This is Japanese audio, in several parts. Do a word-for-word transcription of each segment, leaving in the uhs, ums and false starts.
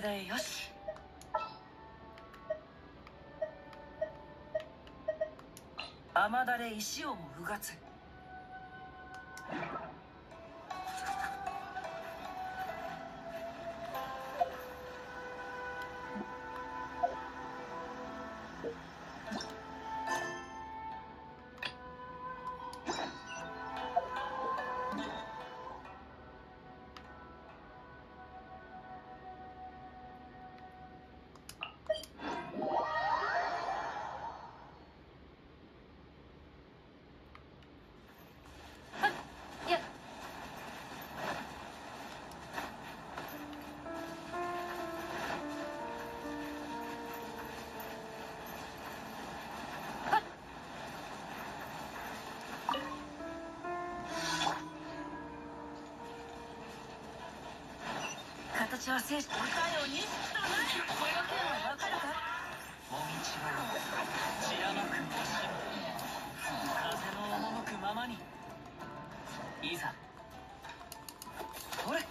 でよし。雨だれ石をもうがつ。形は生死歌よにしとなれ。この件はわかるか。もみちは散らまく星風の赴くままに。いざほれ。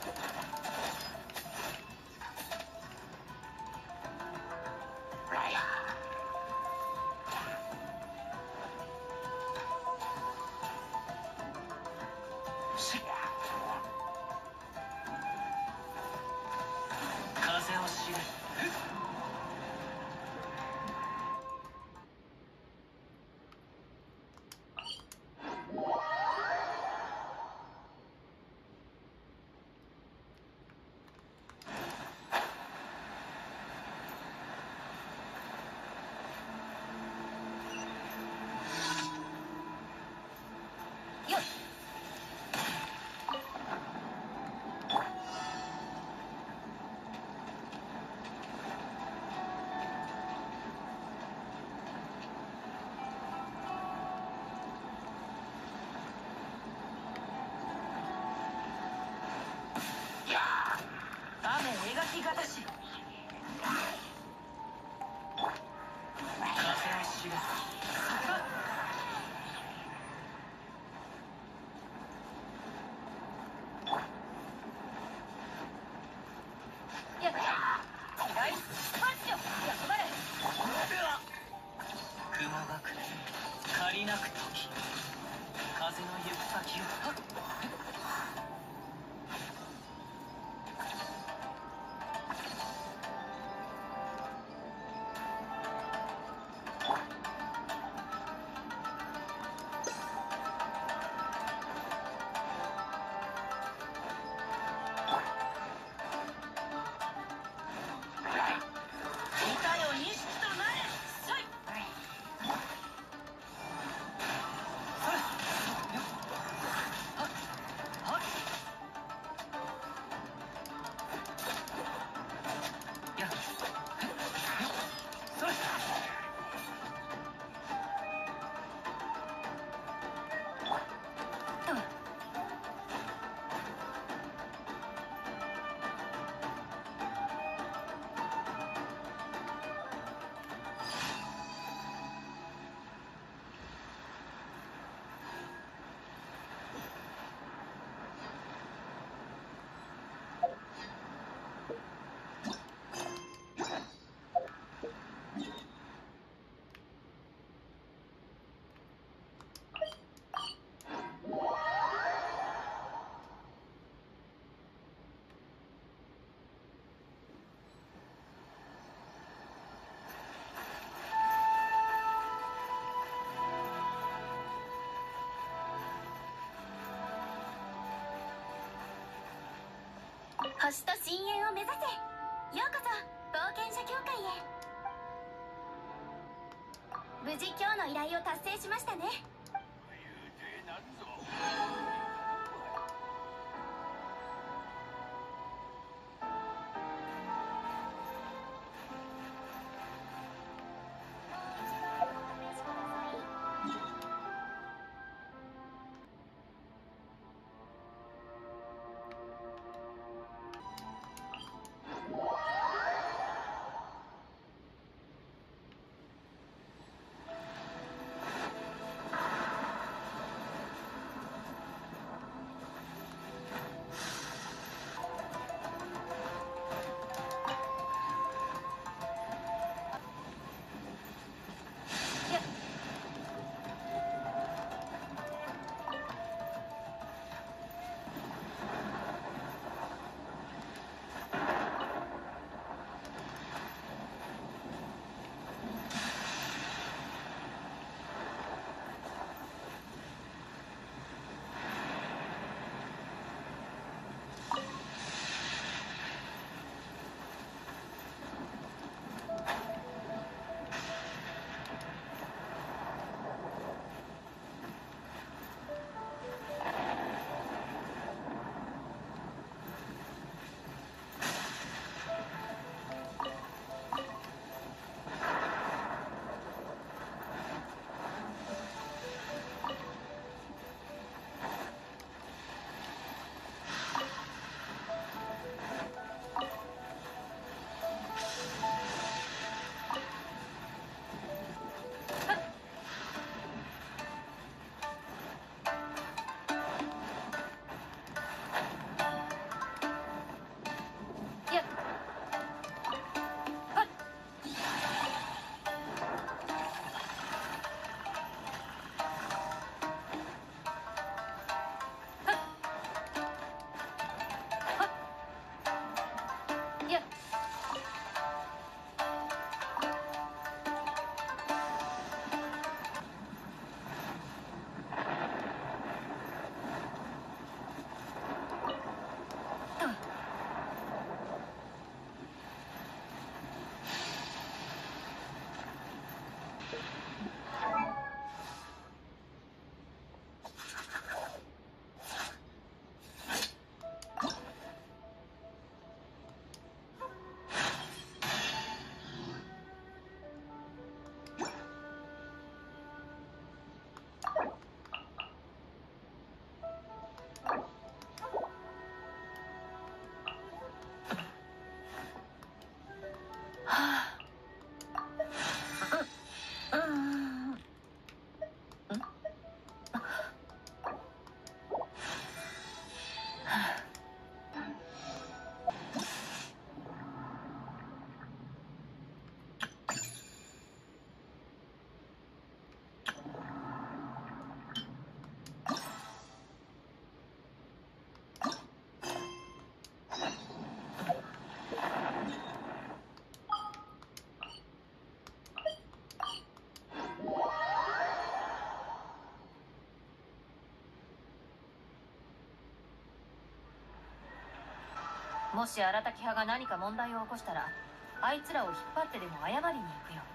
風を知れ。雨描きがたし。風を知れ。やった。ナイスパッチョ。やっぱれ。雲がくれ借りなく時。風の行く先を。 星と深淵を目指せ。ようこそ冒険者協会へ。無事今日の依頼を達成しましたね。 もし荒滝派が何か問題を起こしたら、あいつらを引っ張ってでも謝りに行くよ。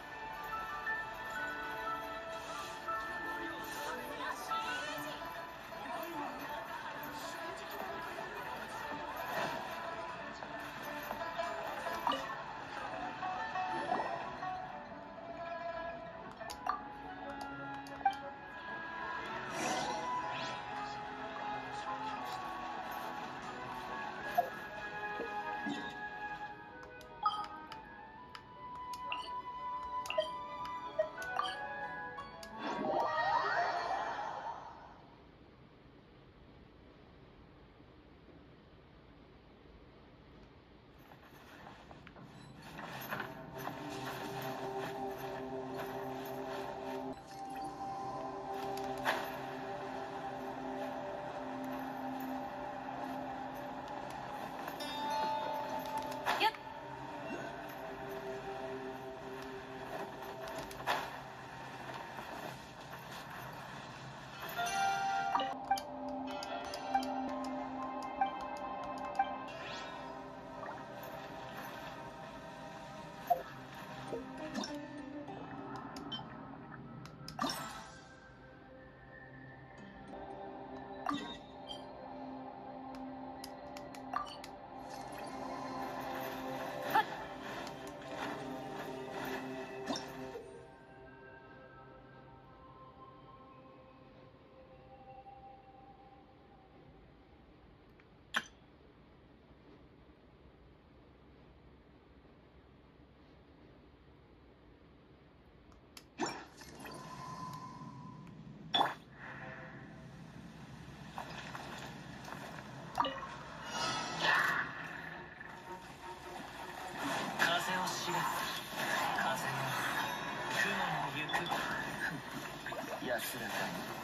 安らか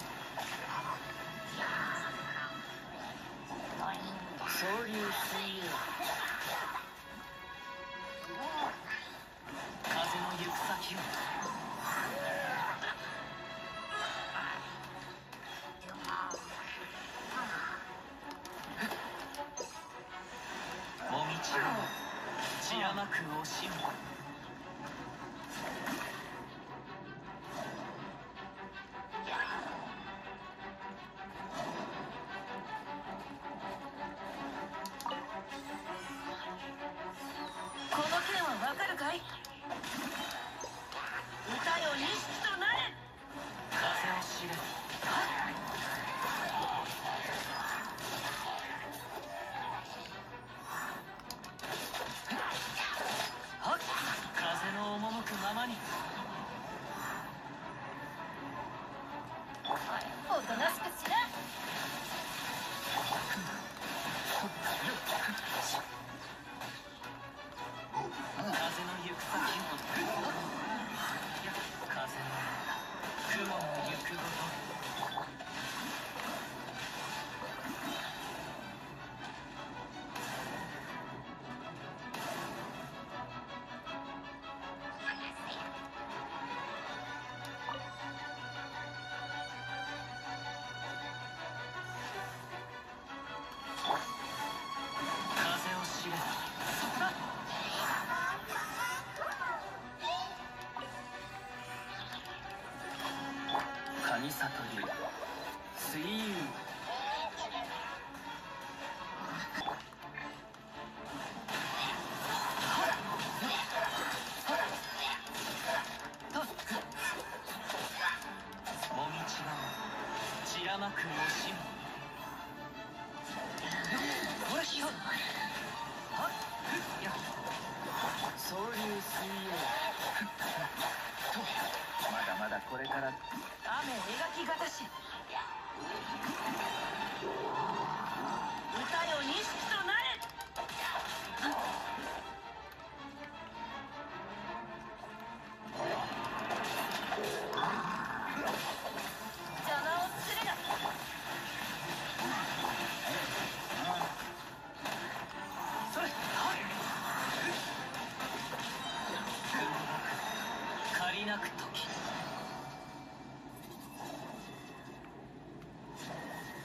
に総流水泳風の行く先をもみちを血甘く惜しむ神里流水遊もみちが散らまく惜しむ総流水泳まだまだこれから雨描きがたし歌よ錦となれ邪魔をするなそれ借りなく時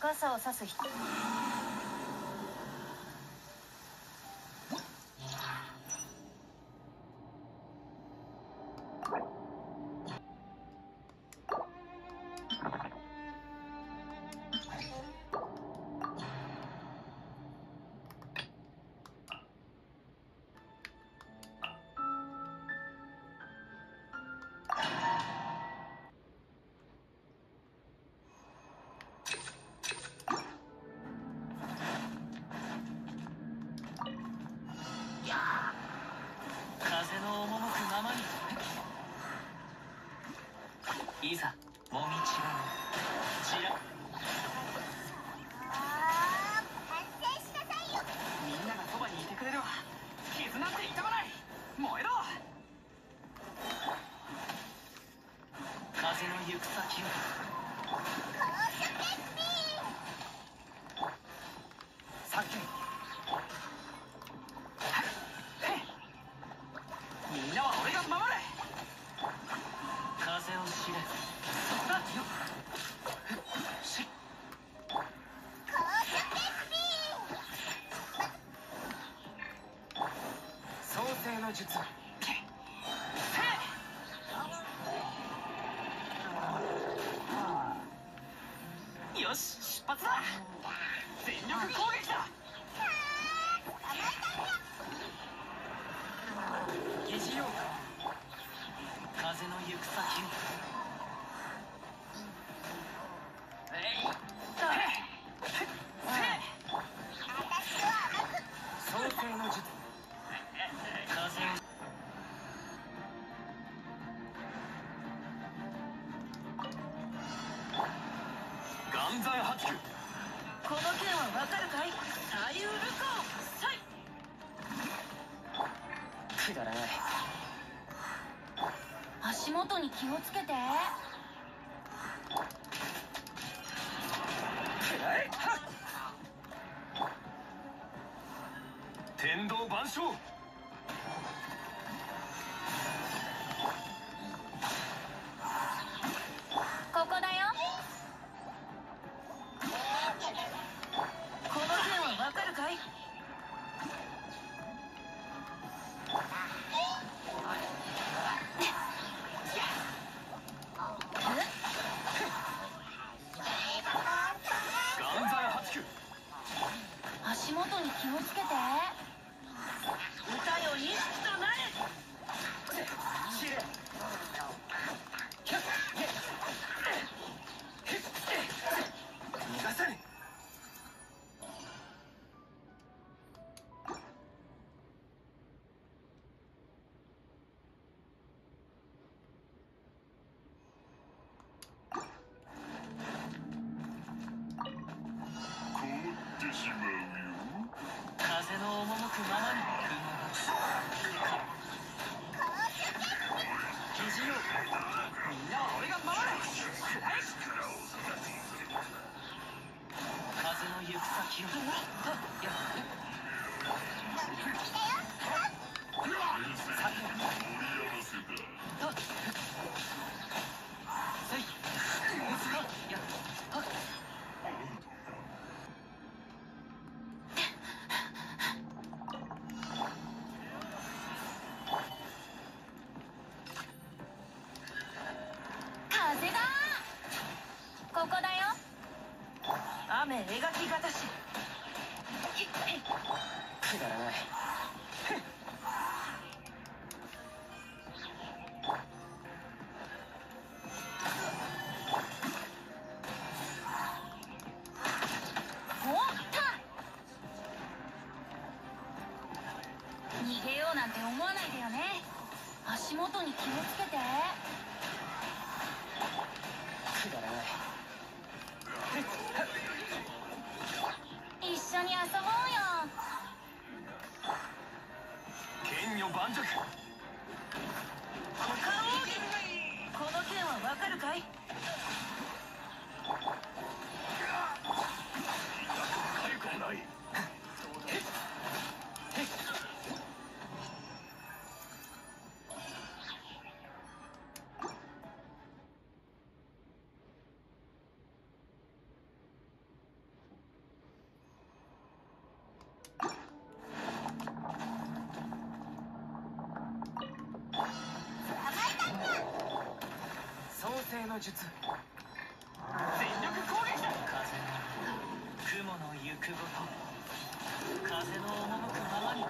傘を差す人。 風の赴くままにいざもみちがちら反省しなさいよ。 みんながそばにいてくれるわ。傷なんて痛まない。燃えろ。風の行く先をさっきみんなは俺が守れ。風を知れ。そこだよ。し創世の術。よし、出発だ。全力攻撃だ。疑似よ。風の行く先を。えい。創世の術。風を。岩山八九。この剣はわかるかい。左右ルコーサイ。くだらない。 足元に気をつけて。 天道万象。 ここだよ。 この剣はわかるかい。岩山八九。 足元に気をつけて。 歌よ錦となれ。知れ。逃がさね。風の赴くままに肘を。みんなは俺が守れ。くらえ。風の行く先を。やさてせい。やはっ。 風だ。ここだよ。 雨描きがたし。くだらない。 おった。逃げようなんて思わないでよね。足元に気をつけて。 くだらない。 一緒に遊ぼうよ。 剣女盤石。股間奥義。この剣はわかるかい。かゆくもない。 影の術。全力攻撃だ。風の雲の行くごと、風の赴くままに。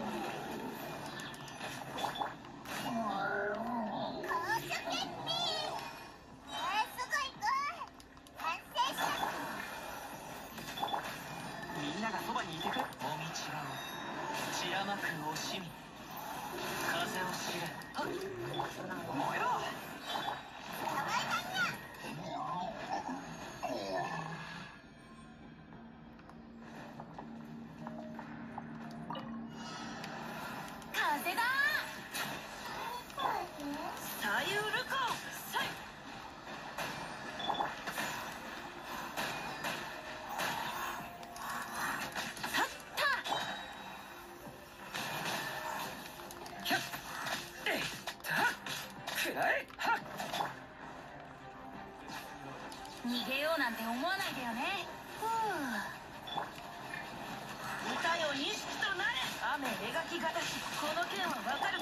みんながそばにいてくれ。もみちばを血甘く惜しみ、風を知れ。燃えろ。 風だ。 さゆるか。さい。 さったひゃっえいたくらえはっ。 逃げようなんて思わないでよね。ふう。 歌よ錦となれ。雨描きがたし、この剣はわかる